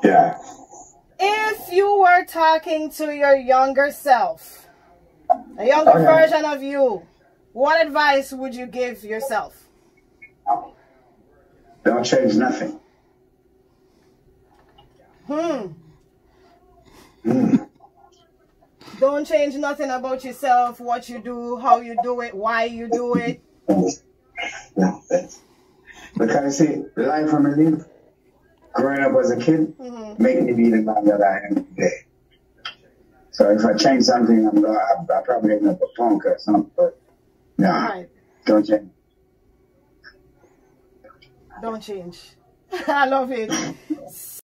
Yeah. If you were talking to your younger self, a younger version of you, what advice would you give yourself? Don't change nothing. Don't change nothing about yourself, what you do, how you do it, why you do it. Because see, the life I'm living, growing up as a kid, make me be the man that I am today. So if I change something, I probably end up a punk or something. But no, don't change. Don't change. I love it.